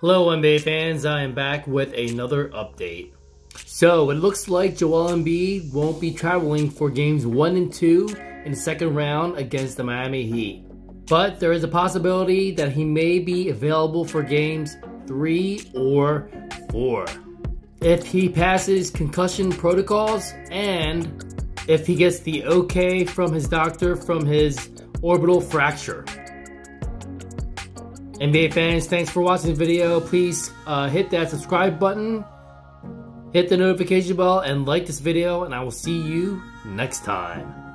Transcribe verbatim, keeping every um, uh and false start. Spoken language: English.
Hello N B A fans, I am back with another update. So it looks like Joel Embiid won't be traveling for games one and two in the second round against the Miami Heat. But there is a possibility that he may be available for games three or four. If he passes concussion protocols and if he gets the okay from his doctor from his orbital fracture. N B A fans, thanks for watching the video. Please uh, hit that subscribe button, hit the notification bell, and like this video, and I will see you next time.